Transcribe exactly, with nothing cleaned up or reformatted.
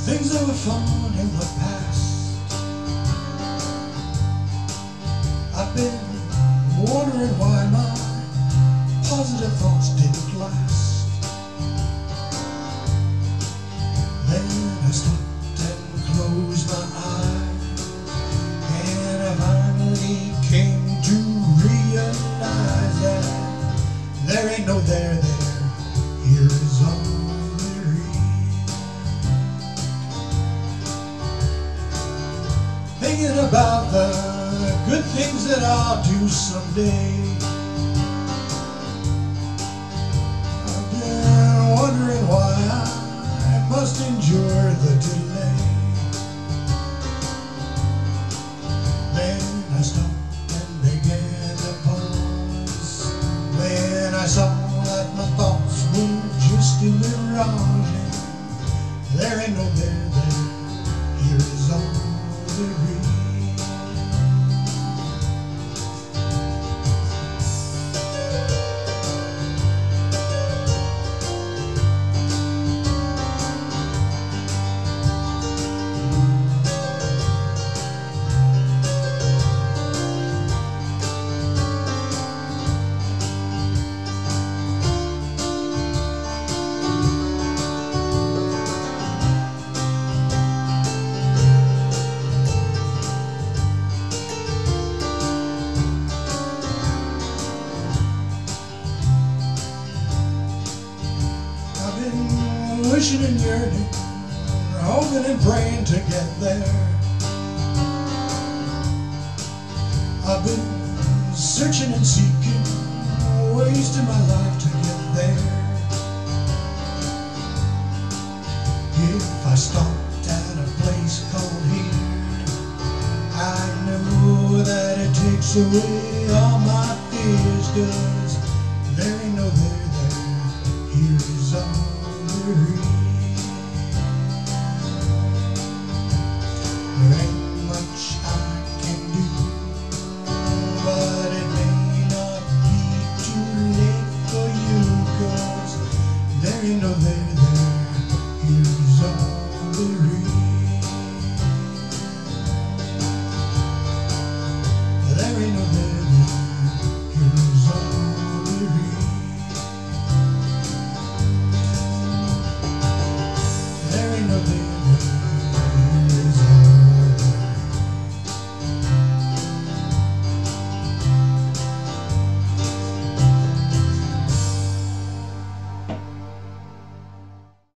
things that were fun in the past. I've been wondering why my positive thoughts didn't last. Then I stopped and closed my eyes, and I finally came to realize that there ain't no there there, here is all there is. Thinking about the good things that I'll do someday, I've been wondering why I must endure the delay. Then I stopped and began to pause. Then I saw that my thoughts were just a mirage. There ain't no there there, here is all there is. Wishing and yearning, hoping and praying to get there. I've been searching and seeking, wasting my life to get there. If I stopped at a place called here, I know that it takes away all my fears, 'cause